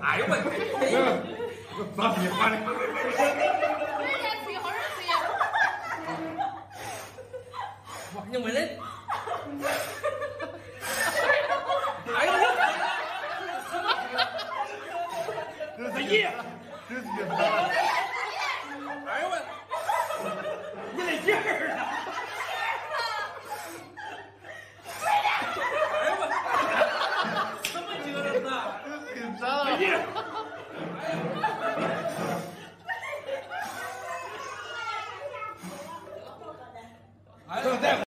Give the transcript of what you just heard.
哎呦我， 咋比划的？ 哇，你问的，哎呦我， 这是爷， 这是哎呦我，你那劲儿啊！哎呦我，怎么觉得是？ 这是啥？